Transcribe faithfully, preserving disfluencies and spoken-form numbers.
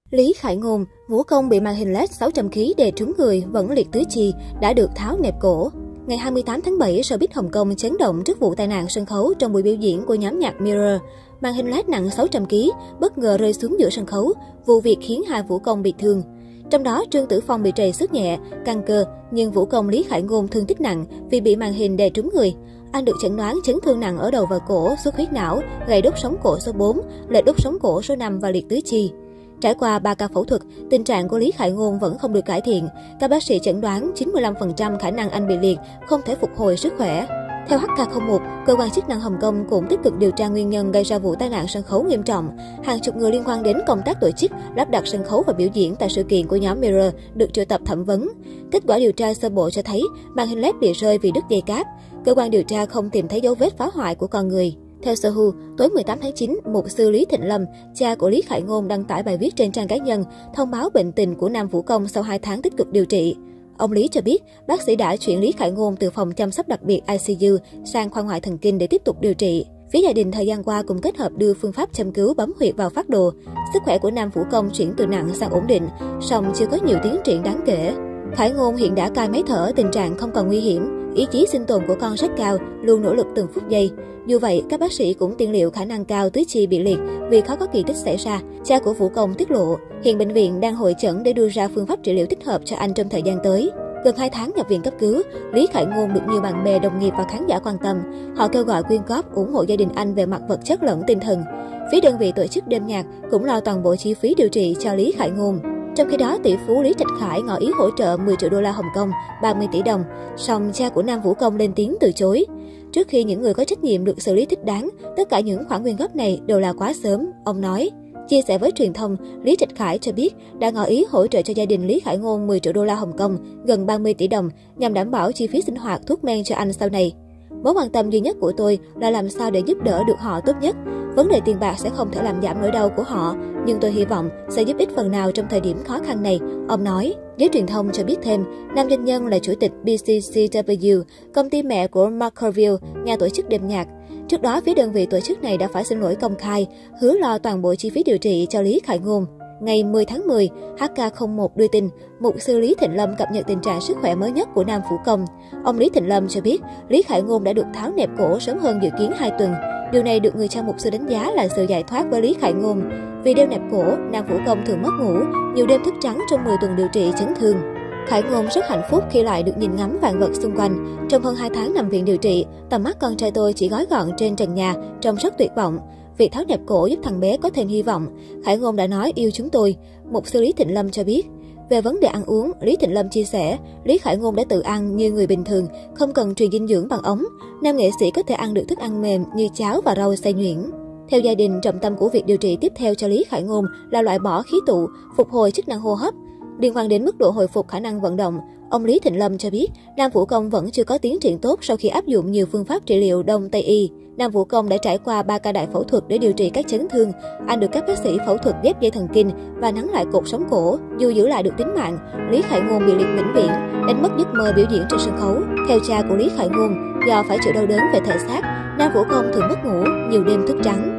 Lý Khải Ngôn, vũ công bị màn hình led sáu trăm ki lô gam đè trúng người, vẫn liệt tứ chi, đã được tháo nẹp cổ. Ngày hai mươi tám tháng bảy, showbiz Hồng Kông chấn động trước vụ tai nạn sân khấu trong buổi biểu diễn của nhóm nhạc Mirror. Màn hình led nặng sáu trăm ki lô gam bất ngờ rơi xuống giữa sân khấu, vụ việc khiến hai vũ công bị thương. Trong đó, Trương Tử Phong bị trầy xước nhẹ, căng cơ, nhưng vũ công Lý Khải Ngôn thương tích nặng vì bị màn hình đè trúng người. Anh được chẩn đoán chấn thương nặng ở đầu và cổ, xuất huyết não, gãy đốt sống cổ số bốn, lệch đốt sống cổ số năm và liệt tứ chi. Trải qua ba ca phẫu thuật, tình trạng của Lý Khải Ngôn vẫn không được cải thiện. Các bác sĩ chẩn đoán chín mươi lăm phần trăm khả năng anh bị liệt, không thể phục hồi sức khỏe. Theo H K không một, cơ quan chức năng Hồng Kông cũng tích cực điều tra nguyên nhân gây ra vụ tai nạn sân khấu nghiêm trọng. Hàng chục người liên quan đến công tác tổ chức, lắp đặt sân khấu và biểu diễn tại sự kiện của nhóm Mirror được triệu tập thẩm vấn. Kết quả điều tra sơ bộ cho thấy màn hình led bị rơi vì đứt dây cáp. Cơ quan điều tra không tìm thấy dấu vết phá hoại của con người. Theo Sohu, tối mười tám tháng chín, mục sư Lý Thịnh Lâm, cha của Lý Khải Ngôn đăng tải bài viết trên trang cá nhân, thông báo bệnh tình của nam vũ công sau hai tháng tích cực điều trị. Ông Lý cho biết, bác sĩ đã chuyển Lý Khải Ngôn từ phòng chăm sóc đặc biệt I C U sang khoa ngoại thần kinh để tiếp tục điều trị. Phía gia đình thời gian qua cũng kết hợp đưa phương pháp châm cứu bấm huyệt vào phác đồ. Sức khỏe của nam vũ công chuyển từ nặng sang ổn định, song chưa có nhiều tiến triển đáng kể. Khải Ngôn hiện đã cai máy thở, tình trạng không còn nguy hiểm. Ý chí sinh tồn của con rất cao, luôn nỗ lực từng phút giây. Dù vậy, các bác sĩ cũng tiên liệu khả năng cao tứ chi bị liệt vì khó có kỳ tích xảy ra. Cha của vũ công tiết lộ, hiện bệnh viện đang hội chẩn để đưa ra phương pháp trị liệu thích hợp cho anh trong thời gian tới. Gần hai tháng nhập viện cấp cứu, Lý Khải Ngôn được nhiều bạn bè, đồng nghiệp và khán giả quan tâm. Họ kêu gọi quyên góp ủng hộ gia đình anh về mặt vật chất lẫn tinh thần. Phía đơn vị tổ chức đêm nhạc cũng lo toàn bộ chi phí điều trị cho Lý Khải Ngôn. Trong khi đó, tỷ phú Lý Trạch Khải ngỏ ý hỗ trợ mười triệu đô la Hồng Kông, ba mươi tỷ đồng, song cha của nam vũ công lên tiếng từ chối. Trước khi những người có trách nhiệm được xử lý thích đáng, tất cả những khoản quyên góp này đều là quá sớm, ông nói. Chia sẻ với truyền thông, Lý Trạch Khải cho biết đã ngỏ ý hỗ trợ cho gia đình Lý Khải Ngôn mười triệu đô la Hồng Kông, gần ba mươi tỷ đồng, nhằm đảm bảo chi phí sinh hoạt, thuốc men cho anh sau này. Mối quan tâm duy nhất của tôi là làm sao để giúp đỡ được họ tốt nhất. Vấn đề tiền bạc sẽ không thể làm giảm nỗi đau của họ, nhưng tôi hy vọng sẽ giúp ích phần nào trong thời điểm khó khăn này, ông nói. Giới truyền thông cho biết thêm, nam doanh nhân là chủ tịch B C C W, công ty mẹ của Markerville, nhà tổ chức đêm nhạc. Trước đó, phía đơn vị tổ chức này đã phải xin lỗi công khai, hứa lo toàn bộ chi phí điều trị cho Lý Khải Ngôn. Ngày mười tháng mười, H K không một đưa tin, mục sư Lý Thịnh Lâm cập nhật tình trạng sức khỏe mới nhất của nam vũ công. Ông Lý Thịnh Lâm cho biết, Lý Khải Ngôn đã được tháo nẹp cổ sớm hơn dự kiến hai tuần. Điều này được người cha mục sư đánh giá là sự giải thoát với Lý Khải Ngôn. Vì đeo nẹp cổ, nam vũ công thường mất ngủ, nhiều đêm thức trắng trong mười tuần điều trị chấn thương. Khải Ngôn rất hạnh phúc khi lại được nhìn ngắm vạn vật xung quanh. Trong hơn hai tháng nằm viện điều trị, tầm mắt con trai tôi chỉ gói gọn trên trần nhà, trông rất tuyệt vọng. Việc tháo nẹp cổ giúp thằng bé có thêm hy vọng. Khải Ngôn đã nói yêu chúng tôi. Mục sư Lý Thịnh Lâm cho biết. Về vấn đề ăn uống, Lý Thịnh Lâm chia sẻ, Lý Khải Ngôn đã tự ăn như người bình thường, không cần truyền dinh dưỡng bằng ống. Nam nghệ sĩ có thể ăn được thức ăn mềm như cháo và rau xay nhuyễn. Theo gia đình, trọng tâm của việc điều trị tiếp theo cho Lý Khải Ngôn là loại bỏ khí tụ, phục hồi chức năng hô hấp. Liên quan đến mức độ hồi phục khả năng vận động, ông Lý Thịnh Lâm cho biết, nam vũ công vẫn chưa có tiến triển tốt sau khi áp dụng nhiều phương pháp trị liệu Đông Tây y. Nam vũ công đã trải qua ba ca đại phẫu thuật để điều trị các chấn thương. Anh được các bác sĩ phẫu thuật ghép dây thần kinh và nắn lại cột sống cổ. Dù giữ lại được tính mạng, Lý Khải Ngôn bị liệt vĩnh viễn, đánh mất giấc mơ biểu diễn trên sân khấu. Theo cha của Lý Khải Ngôn, do phải chịu đau đớn về thể xác, nam vũ công thường mất ngủ, nhiều đêm thức trắng.